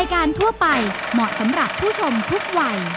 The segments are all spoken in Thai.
การทั่วไปเหมาะสำหรับผู้ชมทุกวัย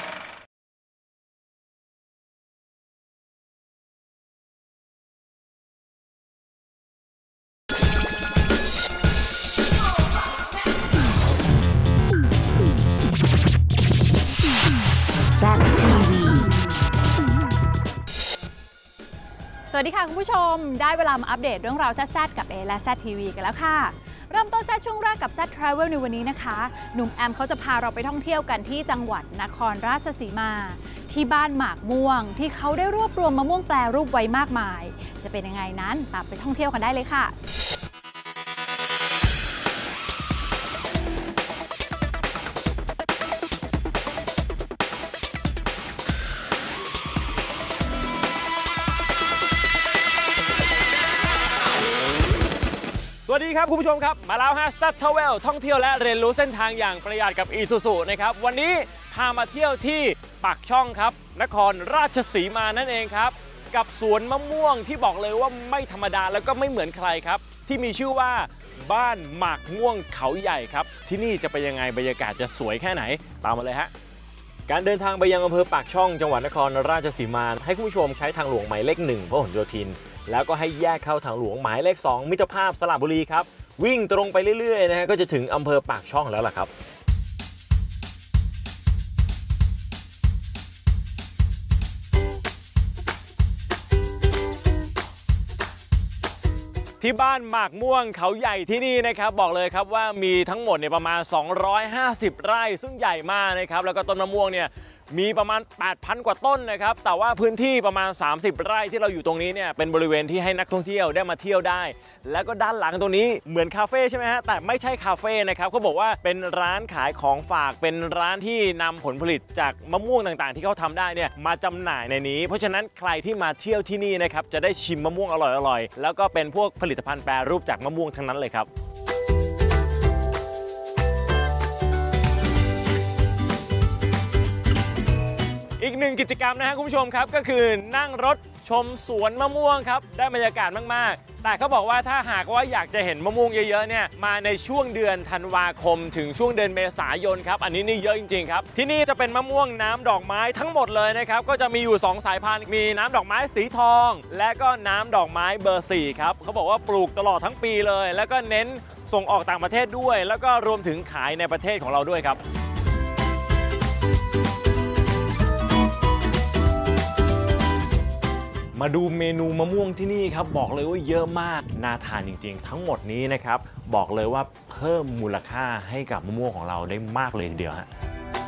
สวัสดีค่ะคุณผู้ชมได้เวลามาอัปเดตเรื่องราวแซ่ดๆกับเอและแซ่ดทีวีกันแล้วค่ะเริ่มต้นแซ่ดช่วงแรกกับแซ่ดทราเวลในวันนี้นะคะหนุ่มแอมเขาจะพาเราไปท่องเที่ยวกันที่จังหวัดนครราชสีมาที่บ้านหมากม่วงที่เขาได้รวบรวมมะม่วงแปรรูปไว้มากมายจะเป็นยังไงนั้นตามไปท่องเที่ยวกันได้เลยค่ะสวัสดีครับคุณผู้ชมครับมาแล้วฮะซัตเทเวลท่องเที่ยวและเรียนรู้เส้นทางอย่างประหยัดกับอีซูซูนะครับวันนี้พามาเที่ยวที่ปากช่องครับนครราชสีมานั่นเองครับกับสวนมะม่วงที่บอกเลยว่าไม่ธรรมดาแล้วก็ไม่เหมือนใครครับที่มีชื่อว่าบ้านหมากม่วงเขาใหญ่ครับที่นี่จะเป็นยังไงบรรยากาศจะสวยแค่ไหนตามมาเลยฮะการเดินทางไปยังอำเภอปากช่องจังหวัดนครราชสีมาให้คุณผู้ชมใช้ทางหลวงหมายเลข 1พหลโยธินแล้วก็ให้แยกเข้าทางหลวงหมายเลข 2มิตรภาพสระบุรีครับวิ่งตรงไปเรื่อยๆนะฮะก็จะถึงอำเภอปากช่องแล้วล่ะครับที่บ้านหมากม่วงเขาใหญ่ที่นี่นะครับบอกเลยครับว่ามีทั้งหมดเนี่ยประมาณ250ไร่ซึ่งใหญ่มากนะครับแล้วก็ต้นมะม่วงเนี่ยมีประมาณ 8,000 กว่าต้นนะครับแต่ว่าพื้นที่ประมาณ30ไร่ที่เราอยู่ตรงนี้เนี่ยเป็นบริเวณที่ให้นักท่องเที่ยวได้มาเที่ยวได้แล้วก็ด้านหลังตรงนี้เหมือนคาเฟ่ใช่ไหมฮะแต่ไม่ใช่คาเฟ่นะครับเขาบอกว่าเป็นร้านขายของฝากเป็นร้านที่นำผลผลิตจากมะม่วงต่างๆที่เขาทำได้เนี่ยมาจำหน่ายในนี้เพราะฉะนั้นใครที่มาเที่ยวที่นี่นะครับจะได้ชิมมะม่วงอร่อยๆแล้วก็เป็นพวกผลิตภัณฑ์แปรรูปจากมะม่วงทั้งนั้นเลยครับอีกหนึ่งกิจกรรมนะครับคุณผู้ชมครับก็คือนั่งรถชมสวนมะม่วงครับได้บรรยากาศมากๆแต่เขาบอกว่าถ้าหากว่าอยากจะเห็นมะม่วงเยอะๆเนี่ยมาในช่วงเดือนธันวาคมถึงช่วงเดือนเมษายนครับอันนี้นี่เยอะจริงๆครับที่นี่จะเป็นมะม่วงน้ำดอกไม้ทั้งหมดเลยนะครับก็จะมีอยู่2สายพันธุ์มีน้ำดอกไม้สีทองและก็น้ำดอกไม้เบอร์4ครับเขาบอกว่าปลูกตลอดทั้งปีเลยแล้วก็เน้นส่งออกต่างประเทศด้วยแล้วก็รวมถึงขายในประเทศของเราด้วยครับมาดูเมนูมะม่วงที่นี่ครับบอกเลยว่าเยอะมากน่าทานจริงๆทั้งหมดนี้นะครับบอกเลยว่าเพิ่มมูลค่าให้กับมะม่วงของเราได้มากเลยทีเดียวฮะ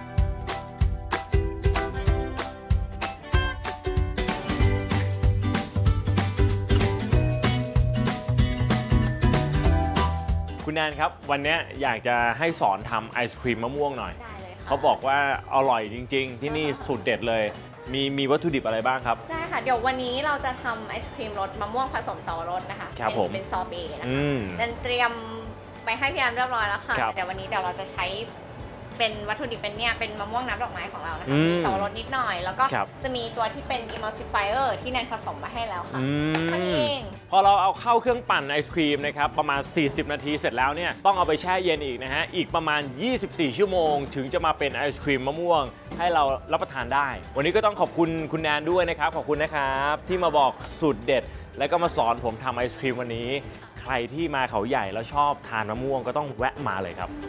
คุณแนนครับวันนี้อยากจะให้สอนทำไอศครีมมะม่วงหน่อยเขาบอกว่าอร่อยจริงๆที่นี่สุดเด็ดเลยมีวัตถุดิบอะไรบ้างครับได้ค่ะเดี๋ยววันนี้เราจะทำไอศครีมรสมะม่วงผสมสับปะรดนะคะเป็นซอเบต์นะคะเตรียมไปให้พี่แอมเรียบร้อยแล้วค่ะแต่วันนี้เดี๋ยวเราจะใช้เป็นวัตถุดิบเป็นมะม่วงน้ำดอกไม้ของเรานะคะมีสับปะรดนิดหน่อยแล้วก็จะมีตัวที่เป็น emulsifier ที่แนนผสมมาให้แล้วค่ะแค่นี้เองพอเราเอาเข้าเครื่องปั่นไอศครีมนะครับประมาณ40นาทีเสร็จแล้วเนี่ยต้องเอาไปแช่เย็นอีกนะฮะอีกประมาณ24ชั่วโมงถึงจะมาเป็นไอศครีมมะม่วงให้เรารับประทานได้วันนี้ก็ต้องขอบคุณคุณแนนด้วยนะครับขอบคุณนะครับที่มาบอกสูตรเด็ดแล้วก็มาสอนผมทำไอศครีมวันนี้ใครที่มาเขาใหญ่แล้วชอบทานมะม่วงก็ต้องแวะมาเลยครับ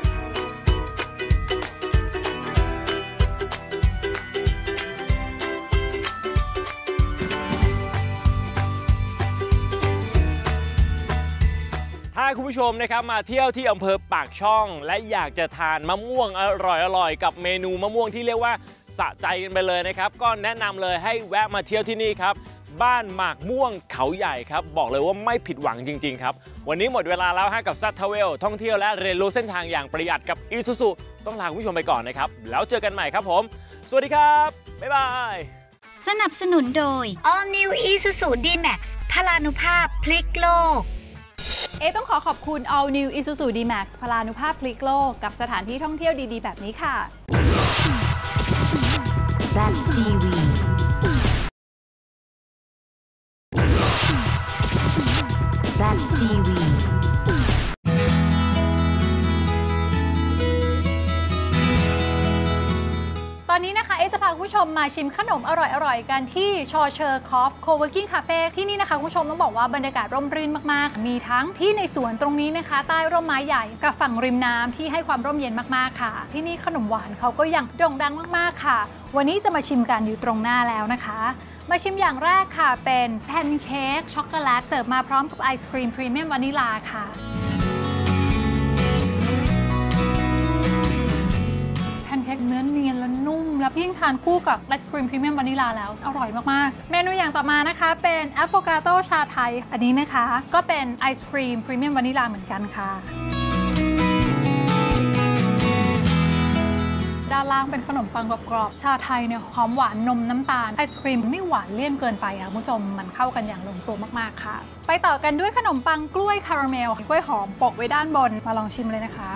ถ้าคุณผู้ชมนะครับมาเที่ยวที่อำเภอปากช่องและอยากจะทานมะม่วงอร่อยๆกับเมนูมะม่วงที่เรียกว่าสะใจกันไปเลยนะครับก็แนะนำเลยให้แวะมาเที่ยวที่นี่ครับบ้านหมากม่วงเขาใหญ่ครับบอกเลยว่าไม่ผิดหวังจริงๆครับวันนี้หมดเวลาแล้วกับซัตเทเวลท่องเที่ยวและเรียนรู้เส้นทางอย่างประหยัดกับอีซูซูต้องลาคุณผู้ชมไปก่อนนะครับแล้วเจอกันใหม่ครับผมสวัสดีครับบ๊ายบายสนับสนุนโดย All New Isuzu D-Max พลานุภาพพลิกโลกต้องขอบคุณ All New Isuzu D-Max พลานุภาพพลิกโลกกับสถานที่ท่องเที่ยวดีๆแบบนี้ค่ะ ZTV ZTV าคุณผู้ชมมาชิมขนมอร่อยๆกันที่ชอเชอร์คอฟโคเวิร์กิ้งคาเฟ่ที่นี่นะคะคุณผู้ชมต้องบอกว่าบรรยากาศร่มรื่นมากๆมีทั้งที่ในสวนตรงนี้นะคะใต้ร่มไม้ใหญ่กับฝั่งริมน้ำที่ให้ความร่มเย็นมากๆค่ะที่นี่ขนมหวานเขาก็ยังโด่งดังมากๆค่ะวันนี้จะมาชิมกันอยู่ตรงหน้าแล้วนะคะมาชิมอย่างแรกค่ะเป็นแพนเค้กช็อกโกแลตเสิร์ฟมาพร้อมกับไอศครีมพรีเมียมวานิลาค่ะแพนเค้กเนื้อเนียนและนุ่มแล้วยิ่งทานคู่กับไอศครีมพรีเมียมวานิลาแล้วอร่อยมากๆเมนูอย่างต่อมานะคะเป็นแอฟโฟกาโตชาไทยอันนี้นะคะก็เป็นไอศครีมพรีเมียมวานิลาเหมือนกันค่ะด้านล่างเป็นขนมปังกรอบๆชาไทยเนี่ยหอมหวานนมน้ำตาลไอศครีมไม่หวานเลี่ยนเกินไปค่ะคุณผู้ชมมันเข้ากันอย่างลงตัวมากๆค่ะไปต่อกันด้วยขนมปังกล้วยคาราเมลกล้วยหอมปกไว้ด้านบนมาลองชิมเลยนะคะ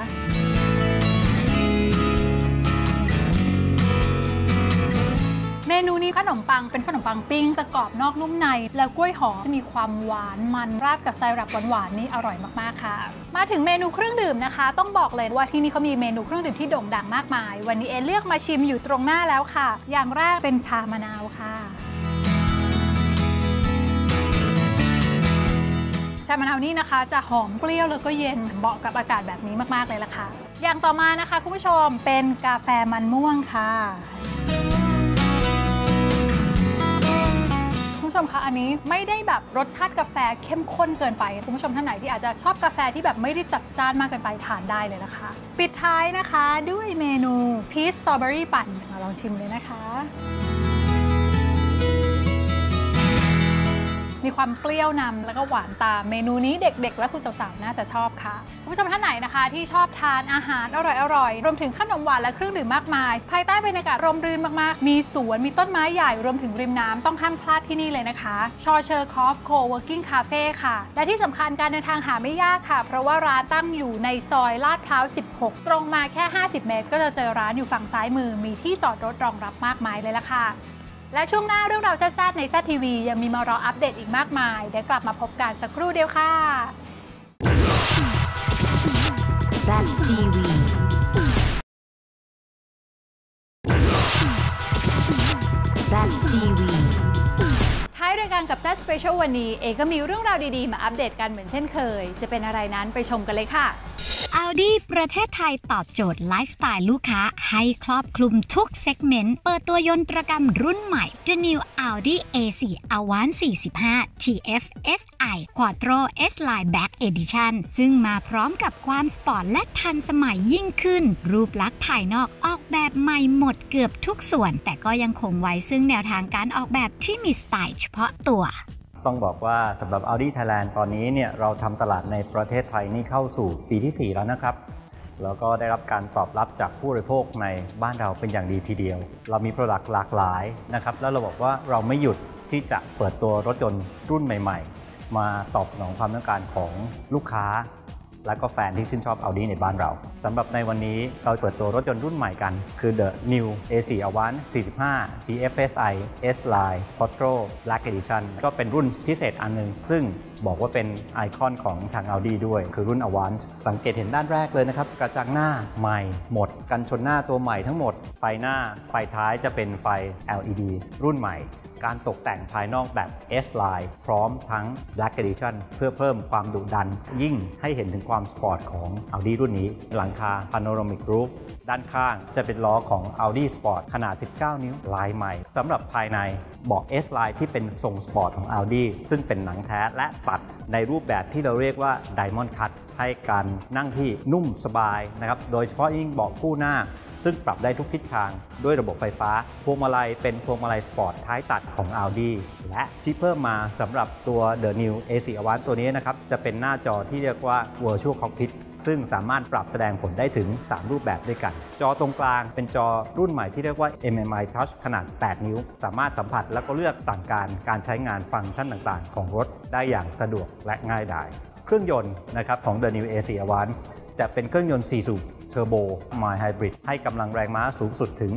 เมนูนี้ขนมปังเป็นขนมปังปิ้งจะกรอบนอกนุ่มในแล้วกล้วยหอมจะมีความหวานมันราดกับไซรัปหวานๆนี่อร่อยมากๆค่ะมาถึงเมนูเครื่องดื่มนะคะต้องบอกเลยว่าที่นี่เขามีเมนูเครื่องดื่มที่โด่งดังมากมายวันนี้เลือกมาชิมอยู่ตรงหน้าแล้วค่ะอย่างแรกเป็นชามะนาวค่ะชามะนาวนี่นะคะจะหอมเปรี้ยวแล้วก็เย็นเหมาะกับอากาศแบบนี้มากๆเลยล่ะค่ะอย่างต่อมานะคะคุณผู้ชมเป็นกาแฟมันม่วงค่ะคุณผู้ชมคะอันนี้ไม่ได้แบบรสชาติกาแฟเข้มข้นเกินไปคุณผู้ชมท่านไหนที่อาจจะชอบกาแฟที่แบบไม่ได้จัดจ้านมากเกินไปทานได้เลยนะคะปิดท้ายนะคะด้วยเมนูพีชสตรอเบอรี่ปั่นมาลองชิมเลยนะคะมีความเปรี้ยวนำแล้วก็หวานตามเมนูนี้เด็กๆและคุณสาวๆน่าจะชอบค่ะคุณผู้ชมท่านไหนนะคะที่ชอบทานอาหารอร่อยๆรวมถึงขนมหวานและเครื่องดื่มมากมายภายใต้บรรยากาศร่มรื่นมากๆมีสวนมีต้นไม้ใหญ่รวมถึงริมน้ำต้องห้ามพลาดที่นี่เลยนะคะชอเชอร์คอฟโคเวิร์กิ้งคาเฟ่ค่ะและที่สำคัญการเดินทางหาไม่ยากค่ะเพราะว่าร้านตั้งอยู่ในซอยลาดพร้าว16ตรงมาแค่50เมตรก็จะเจอร้านอยู่ฝั่งซ้ายมือมีที่จอดรถรองรับมากมายเลยล่ะค่ะและช่วงหน้าเรื่องราวแซ่บๆในแซ่บทีวียังมีมารออัปเดตอีกมากมายเดี๋ยวกลับมาพบกันสักครู่เดียวค่ะแซ่บทีวีแซ่บทีวีท้ายรายการกับแซ่บสเปเชียลวันนี้ก็มีเรื่องราวดีๆมาอัปเดตกันเหมือนเช่นเคยจะเป็นอะไรนั้นไปชมกันเลยค่ะ Audi ประเทศไทยตอบโจทย์ไลฟ์สไตล์ลูกค้าให้ครอบคลุมทุกเซกเมนต์เปิดตัวยนตรกรรมรุ่นใหม่ The New Audi A4 Avant 45 TFSI Quattro S-Line Black Edition ซึ่งมาพร้อมกับความสปอร์ตและทันสมัยยิ่งขึ้นรูปลักษณ์ภายนอกออกแบบใหม่หมดเกือบทุกส่วนแต่ก็ยังคงไว้ซึ่งแนวทางการออกแบบที่มีสไตล์เฉพาะตัวต้องบอกว่าสำหรับ Audi Thailand ตอนนี้เนี่ยเราทำตลาดในประเทศไทยนี่เข้าสู่ปีที่ 4 แล้วนะครับแล้วก็ได้รับการตอบรับจากผู้บริโภคในบ้านเราเป็นอย่างดีทีเดียวเรามี Product หลากหลายนะครับแล้วเราบอกว่าเราไม่หยุดที่จะเปิดตัวรถยนต์รุ่นใหม่ๆมาตอบสนองความต้องการของลูกค้าและก็แฟนที่ชื่นชอบ Audi ในบ้านเราสำหรับในวันนี้เราเปิดตัวรถยนต์รุ่นใหม่กันคือ The New A4 Avant 45 TFSI S-Line Quattro Black Edition ก็เป็นรุ่นพิเศษอันนึงซึ่งบอกว่าเป็นไอคอนของทาง Audi ด้วยคือรุ่น Avant สังเกตเห็นด้านแรกเลยนะครับกระจังหน้าใหม่หมดกันชนหน้าตัวใหม่ทั้งหมดไฟหน้าไฟท้ายจะเป็นไฟ LED รุ่นใหม่การตกแต่งภายนอกแบบ S-Line พร้อมทั้ง Black Edition เพื่อเพิ่มความดุดันยิ่งให้เห็นถึงความสปอร์ตของ Audi รุ่นนี้หลังคา Panoramic Roof ด้านข้างจะเป็นล้อของ Audi Sport ขนาด 19 นิ้วลายใหม่สำหรับภายในเบาะ S-Line ที่เป็นทรงสปอร์ตของ Audi ซึ่งเป็นหนังแท้และตัดในรูปแบบที่เราเรียกว่า Diamond Cut ให้การนั่งที่นุ่มสบายนะครับโดยเฉพาะยิ่งเบาะคู่หน้าซึ่งปรับได้ทุกทิศทางด้วยระบบไฟฟ้าพวงมาลัยเป็นพวงมาลัยสปอร์ตท้ายตัดของ Audi และที่เพิ่มมาสำหรับตัว The New A4 Avant ตัวนี้นะครับจะเป็นหน้าจอที่เรียกว่า Virtual Cockpit ซึ่งสามารถปรับแสดงผลได้ถึง3รูปแบบด้วยกันจอตรงกลางเป็นจอรุ่นใหม่ที่เรียกว่า MMI Touch ขนาด8นิ้วสามารถสัมผัสแล้วก็เลือกสั่งการใช้งานฟังก์ชันต่างๆของรถได้อย่างสะดวกและง่ายดายเครื่องยนต์นะครับของ The New A4 Avant จะเป็นเครื่องยนต์4 สูบเทอร์โบ Mild Hybrid ให้กำลังแรงม้าสูงสุดถึง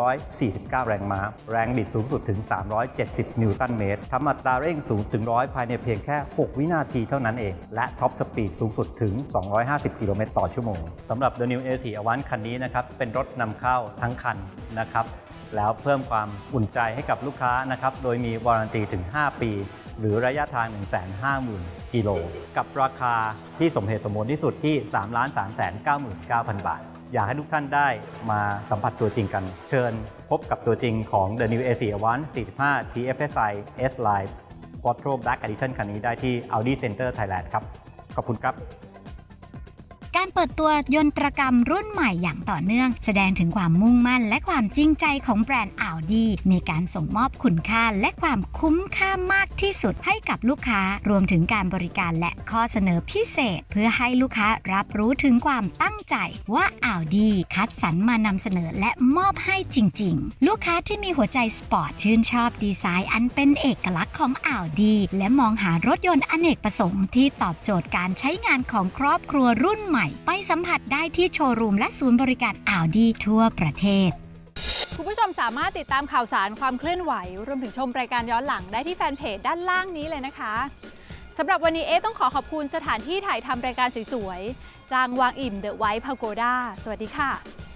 249แรงม้าแรงบิดสูงสุดถึง370นิวตันเมตรทำอัตราเร่ง0ถึง100ภายในเพียงแค่6วินาทีเท่านั้นเองและท็อปสปีดสูงสุดถึง250กิโลเมตรต่อชั่วโมงสำหรับ The New A4 Avant คันนี้นะครับเป็นรถนำเข้าทั้งคันนะครับแล้วเพิ่มความอุ่นใจให้กับลูกค้านะครับโดยมีวารันตีถึง 5 ปีหรือระยะทาง 150,000 กิโลกับราคาที่สมเหตุสมผลที่สุดที่ 3,399,000 บาทอยากให้ทุกท่านได้มาสัมผัสตัวจริงกันเชิญพบกับตัวจริงของ The New A4 Avant 45 TFSI S Line Quattro Black Edition คันนี้ได้ที่ Audi Center Thailand ครับขอบคุณครับการเปิดตัวยนตรกรรมรุ่นใหม่อย่างต่อเนื่องแสดงถึงความมุ่งมั่นและความจริงใจของแบรนด์ Audi ในการส่งมอบคุณค่าและความคุ้มค่ามากที่สุดให้กับลูกค้ารวมถึงการบริการและข้อเสนอพิเศษเพื่อให้ลูกค้ารับรู้ถึงความตั้งใจว่า Audi คัดสรรมานำเสนอและมอบให้จริงๆลูกค้าที่มีหัวใจสปอร์ตชื่นชอบดีไซน์อันเป็นเอกลักษณ์ของ Audi และมองหารถยนต์อเนกประสงค์ที่ตอบโจทย์การใช้งานของครอบครัวรุ่นใหม่ไปสัมผัสได้ที่โชว์รูมและศูนย์บริการ Audi ทั่วประเทศคุณผู้ชมสามารถติดตามข่าวสารความเคลื่อนไหวรวมถึงชมรายการย้อนหลังได้ที่แฟนเพจด้านล่างนี้เลยนะคะสำหรับวันนี้ต้องขอบคุณสถานที่ถ่ายทำรายการสวยๆจางวางอิ่ม The White Pagoda สวัสดีค่ะ